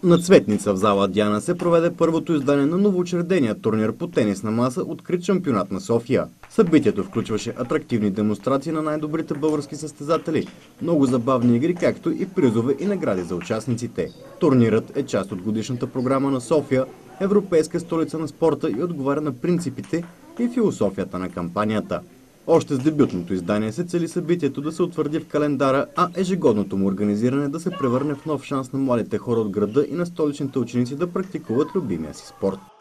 На Цветница в зала Диана се проведе първото издание на новоучредения турнир по тенис на маса Открит шампионат на София. Събитието включваше атрактивни демонстрации на най-добрите български състезатели, много забавни игри, както и призове и награди за участниците. Турнирът е част от годишната програма на София, европейска столица на спорта, и отговаря на принципите и философията на кампанията. Още с дебютното издание се цели събитието да се утвърди в календара, а ежегодното му организиране да се превърне в нов шанс на младите хора от града и на столичните ученици да практикуват любимия си спорт.